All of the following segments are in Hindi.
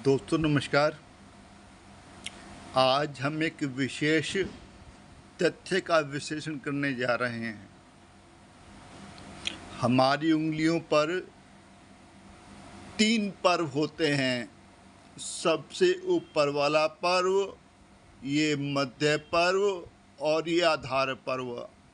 दोस्तों नमस्कार। आज हम एक विशेष तथ्य का विश्लेषण करने जा रहे हैं। हमारी उंगलियों पर 3 पर्व होते हैं। सबसे ऊपर वाला पर्व, ये मध्य पर्व और ये आधार पर्व।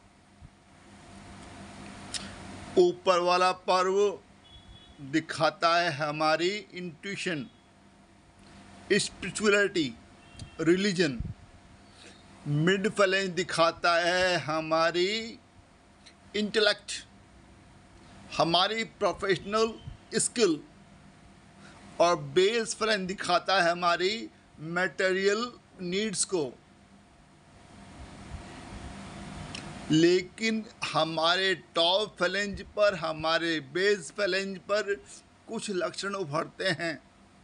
ऊपर वाला पर्व दिखाता है हमारी intuition, spirituality, religion. Mid phalange दिखाता है हमारी इंटेलेक्ट, हमारी प्रोफेशनल स्किल, और बेस फ्लैंज दिखाता है हमारी मटेरियल नीड्स को। लेकिन हमारे टॉप फ्लैंज पर, हमारे बेस फ्लैंज पर कुछ लक्षण उभरते हैं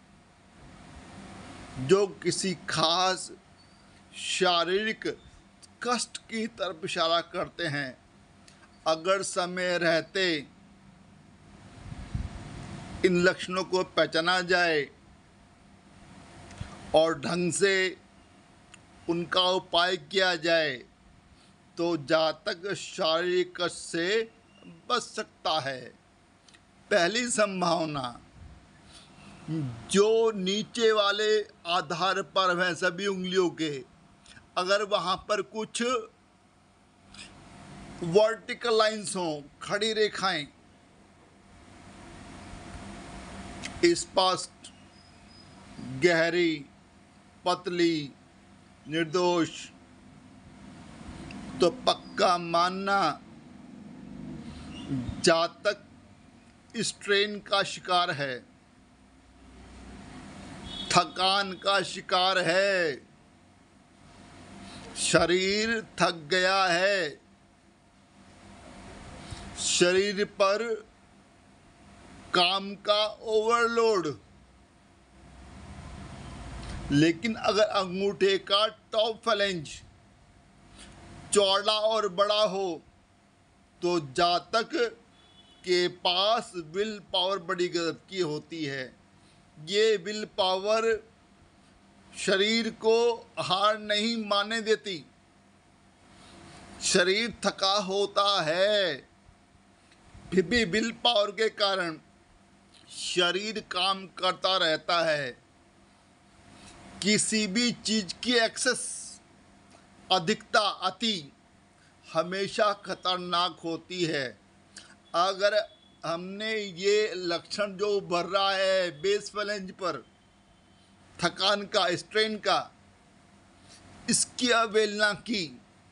जो किसी खास शारीरिक कष्ट की तरफ इशारा करते हैं। अगर समय रहते इन लक्षणों को पहचाना जाए और ढंग से उनका उपाय किया जाए तो जातक शारीरिक कष्ट से बच सकता है। पहली संभावना, जो नीचे वाले आधार पर्व हैं सभी उंगलियों के, अगर वहाँ पर कुछ वर्टिकल लाइंस हों, खड़ी रेखाएं, स्पष्ट, गहरी, पतली, निर्दोष, तो पक्का मानना जातक स्ट्रेन का शिकार है, थकान का शिकार है, शरीर थक गया है, शरीर पर काम का ओवरलोड। लेकिन अगर अंगूठे का टॉप फ्लैंज चौड़ा और बड़ा हो तो जातक के पास विल पावर बड़ी गजब की होती है। ये विल पावर शरीर को हार नहीं मानने देती। शरीर थका होता है, फिर भी विल पावर के कारण शरीर काम करता रहता है। किसी भी चीज की एक्सेस, अधिकता, अति हमेशा खतरनाक होती है। अगर हमने ये लक्षण जो उभर रहा है बेस फ्लैंज पर, थकान का, स्ट्रेन का, इसकी अवहेलना की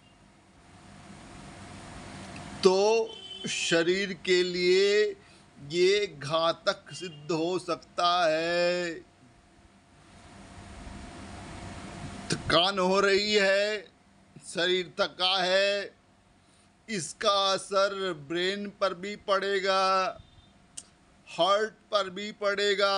तो शरीर के लिए ये घातक सिद्ध हो सकता है। थकान हो रही है, शरीर थका है, इसका असर ब्रेन पर भी पड़ेगा, हार्ट पर भी पड़ेगा।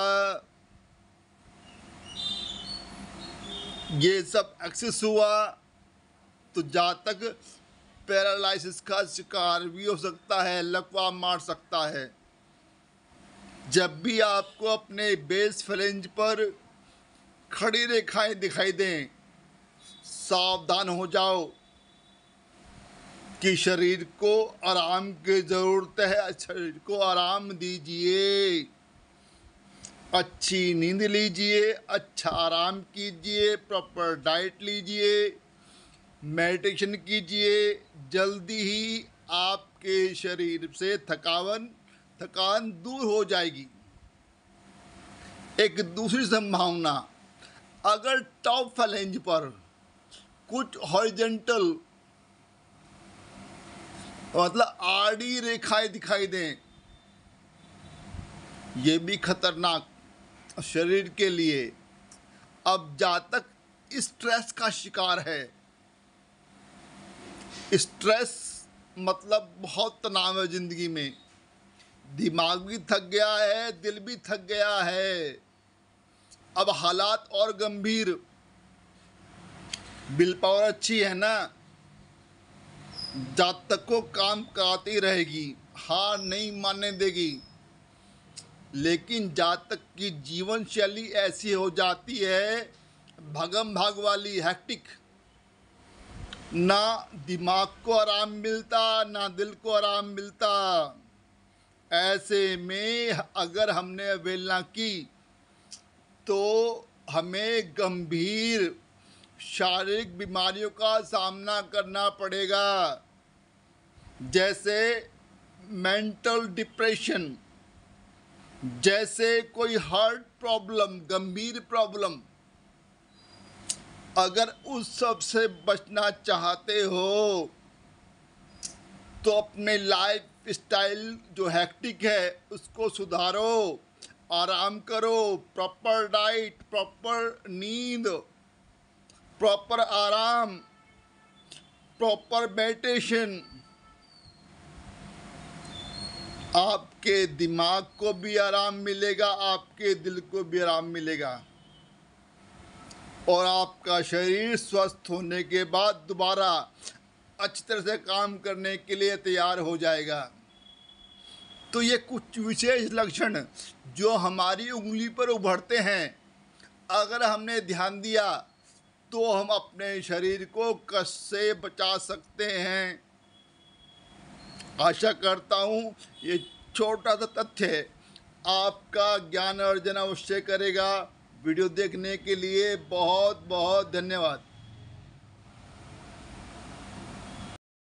ये सब एक्सेस हुआ तो जातक पैरालिसिस का शिकार भी हो सकता है, लकवा मार सकता है। जब भी आपको अपने बेस फ्लैंज पर खड़ी रेखाएं दिखाई दें, सावधान हो जाओ कि शरीर को आराम की ज़रूरत है। शरीर को आराम दीजिए, अच्छी नींद लीजिए, अच्छा आराम कीजिए, प्रॉपर डाइट लीजिए, मेडिटेशन कीजिए। जल्दी ही आपके शरीर से थकान दूर हो जाएगी। एक दूसरी संभावना, अगर टॉप फ्लैंज पर कुछ हॉरिजॉन्टल मतलब आड़ी रेखाएं दिखाई दें, ये भी खतरनाक शरीर के लिए। अब जातक स्ट्रेस का शिकार है। स्ट्रेस मतलब बहुत तनाव है जिंदगी में, दिमाग भी थक गया है, दिल भी थक गया है। अब हालात और गंभीर। विल पावर अच्छी है ना, जातक को काम कराती रहेगी, हार नहीं मानने देगी। लेकिन जहाँ तक कि जीवन शैली ऐसी हो जाती है भागम भाग वाली, हैक्टिक, ना दिमाग को आराम मिलता ना दिल को आराम मिलता। ऐसे में अगर हमने अवहेलना की तो हमें गंभीर शारीरिक बीमारियों का सामना करना पड़ेगा, जैसे मेंटल डिप्रेशन, जैसे कोई हार्ट प्रॉब्लम, गंभीर प्रॉब्लम। अगर उस सब से बचना चाहते हो तो अपने लाइफ स्टाइल जो हैक्टिक है उसको सुधारो, आराम करो, प्रॉपर डाइट, प्रॉपर नींद, प्रॉपर आराम, प्रॉपर मेडिटेशन। आपके दिमाग को भी आराम मिलेगा, आपके दिल को भी आराम मिलेगा और आपका शरीर स्वस्थ होने के बाद दोबारा अच्छी तरह से काम करने के लिए तैयार हो जाएगा। तो ये कुछ विशेष लक्षण जो हमारी उंगली पर उभरते हैं, अगर हमने ध्यान दिया तो हम अपने शरीर को कष्ट से बचा सकते हैं। आशा करता हूँ ये छोटा सा तथ्य आपका ज्ञान अर्जन अवश्य करेगा। वीडियो देखने के लिए बहुत बहुत धन्यवाद।